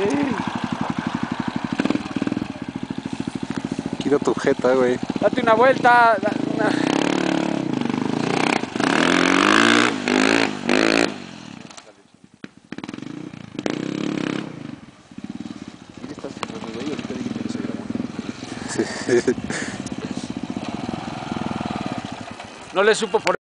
Quita tu jeta, güey. Date una vuelta. No le supo por